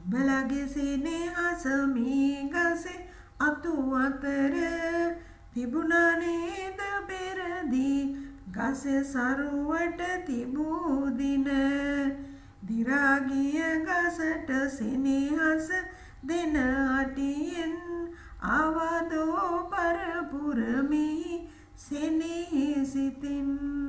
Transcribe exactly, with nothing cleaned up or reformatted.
නුඹලගේ සෙනෙහස මේ ගසේ අතු අතර තිබුණා නේද පෙරදී ගසේ සරුවට තිබූ දින දිරා ගිය ගසට සෙනෙහස දෙන අටියෙන් ආවදෝ පරපුරමි සෙනෙහසිතින්